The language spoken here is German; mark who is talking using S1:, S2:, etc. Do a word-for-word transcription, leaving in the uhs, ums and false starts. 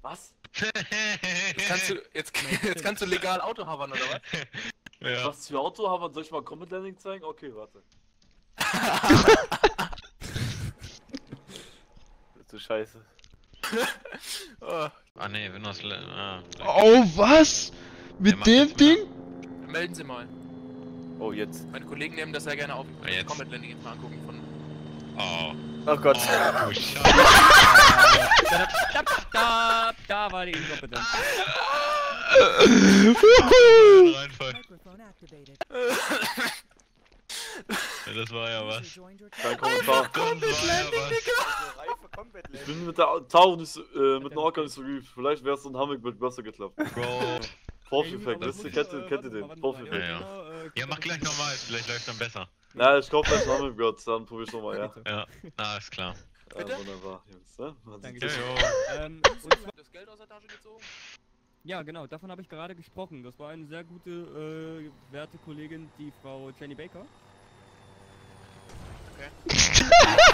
S1: Was?
S2: Jetzt kannst du, jetzt, jetzt kannst du legal Auto havern, oder was?
S1: Ja. Was für Auto haben wir? Soll ich mal Combat Landing zeigen? Okay, warte. Du Scheiße.
S3: Oh. Ah ne, Windows... Ah,
S4: oh, was? Mit dem Ding?
S2: Melden Sie mal.
S1: Oh, jetzt.
S2: Meine Kollegen nehmen das sehr gerne auf.
S3: Ah, jetzt.
S2: Combat Landing jetzt mal angucken von...
S3: Oh.
S1: Oh Gott.
S3: Oh, Scheiße.
S5: da, da, da war die Inkompetenz.
S3: Ja, das war ja was.
S1: Kein Kommentar.
S3: Combat Landing,
S1: Ich bin mit der Tauch nicht so, äh, mit dem Orca nicht so geübt. Vielleicht wär's so ein Hammock mit besser geklappt.
S3: Bro.
S1: Vorführeffekt, wisst ihr, kennt ihr, kennt ihr den?
S3: Ja,
S1: Vorführeffekt.
S3: ja. Ja, mach gleich nochmal, vielleicht läuft dann besser.
S1: Na, ich kauf gleich einen Hammock, Gott, dann probier's nochmal, ja.
S3: Ja, na, ist klar.
S1: Ja, wunderbar, Jungs, ne? Man sieht
S5: Danke.
S1: sich.
S5: Ähm, und zwar,
S2: Das Geld aus der Tasche gezogen?
S5: ja, genau, davon habe ich gerade gesprochen. Das war eine sehr gute, äh, werte Kollegin, die Frau Jenny Baker.
S2: Okay.